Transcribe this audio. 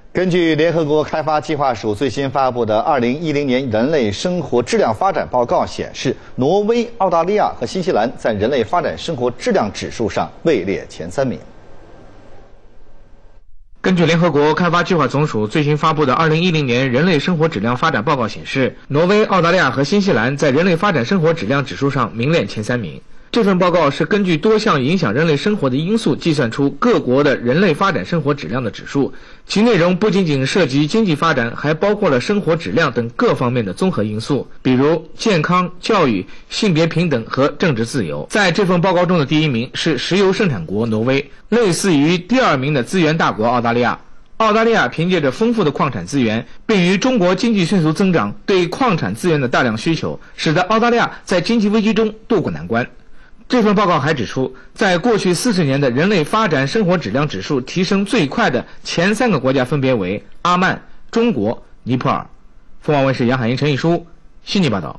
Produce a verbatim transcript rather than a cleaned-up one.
根据联合国开发计划署最新发布的《二零一零年人类生活质量发展报告》显示，挪威、澳大利亚和新西兰在人类发展生活质量指数上位列前三名。 根据联合国开发计划总署最新发布的《二零一零年人类生活质量发展报告》显示，挪威、澳大利亚和新西兰在人类发展生活质量指数上名列前三名。这份报告是根据多项影响人类生活的因素计算出各国的人类发展生活质量的指数，其内容不仅仅涉及经济发展，还包括了生活质量等各方面的综合因素，比如健康、教育、性别平等和政治自由。在这份报告中的第一名是石油生产国挪威，类似于第二名的资源大国澳大利亚。澳大利亚凭借着丰富的矿产资源，并与中国经济迅速增长对矿产资源的大量需求，使得澳大利亚在经济危机中渡过难关。这份报告还指出，在过去四十年的人类发展生活质量指数提升最快的前三个国家分别为阿曼、中国、尼泊尔。凤凰卫视杨海英、陈毅书悉尼报道。